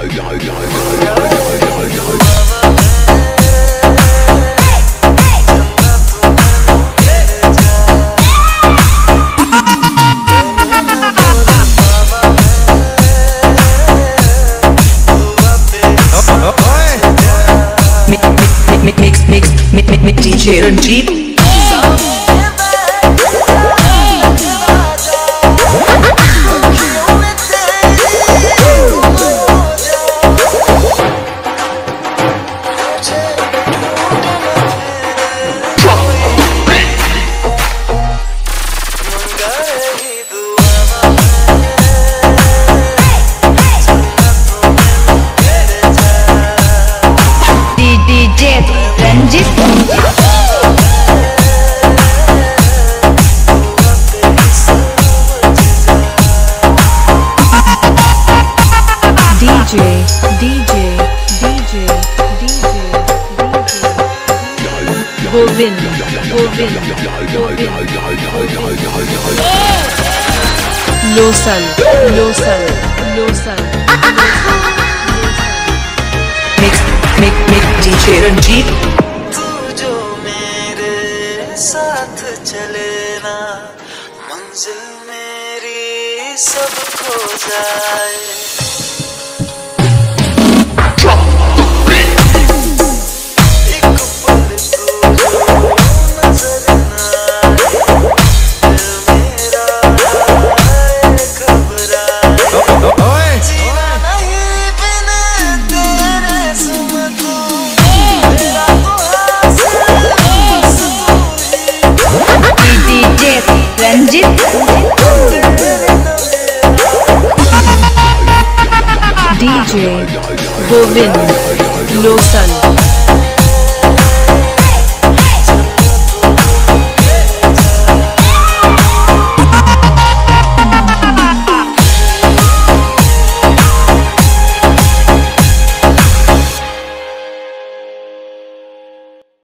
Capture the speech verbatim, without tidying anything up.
Mix, mix, mix, mix, mix, D J Ranjit. D J Ranjit. DJ, DJ, DJ, DJ, Govind, Govind, Govind, Losan, Losan, Losan. Mix, mix, mix, D J Ranjit. तू जो मेरे साथ चले ना, मंजिल मेरी सब खो जाए। Ranjit. D J Govind Losan.